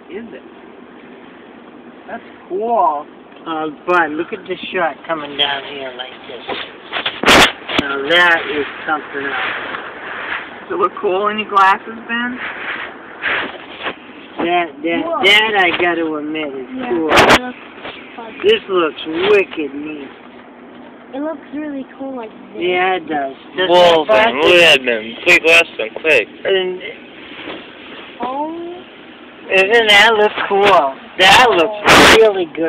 is it? That's cool. But look at the shot coming down here like this. Now that is something else. Does it look cool in your glasses, Ben? That I gotta admit is cool. This looks wicked neat. It looks really cool like this. Yeah, it does. Well then, look at them. Quick, Weston, quick. And Oh. isn't that look cool? That looks really good.